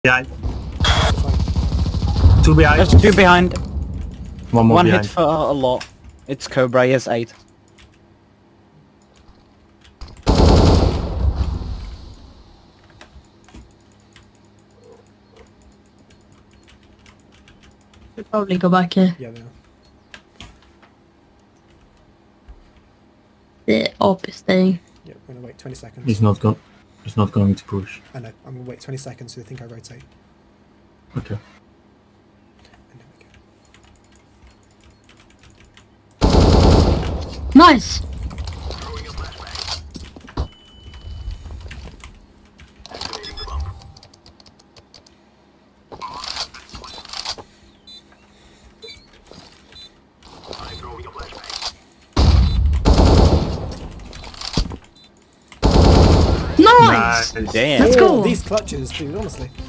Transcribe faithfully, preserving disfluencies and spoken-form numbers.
Behind. Two behind. There's two behind. One more One behind. hit for a lot. It's Cobra, he has eight. Should probably go back here. Yeah, they are. The op is staying. Yeah, we're gonna wait twenty seconds. He's not going. He's not going to push. I know. I'm gonna wait twenty seconds so they think I rotate. Okay. And then we go. Nice! Nice! Nice. Damn. Let's Oh, go! these clutches, dude, honestly.